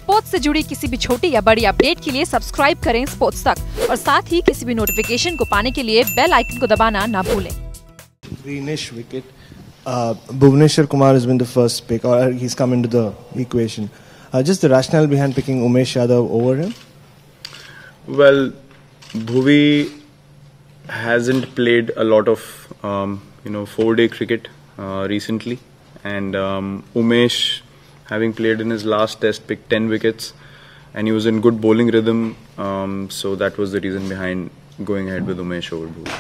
Sports से जुड़ी किसी भी छोटी या बड़ी अपडेट के लिए सब्सक्राइब करें स्पोर्ट्स तक और साथ ही किसी भी नोटिफिकेशन को पाने के लिए बेल आइकन को दबाना ना भूलें। Greenish wicket. Bhuvneshwar Kumar has been the first pick, or he's come into the equation. Just the rationale behind picking Umesh Yadav over him? Well, Bhuvi hasn't played a lot of 4-day cricket recently, and Umesh, having played in his last test, picked 10 wickets, and he was in good bowling rhythm. So that was the reason behind going ahead with Umesh over Bhuvi.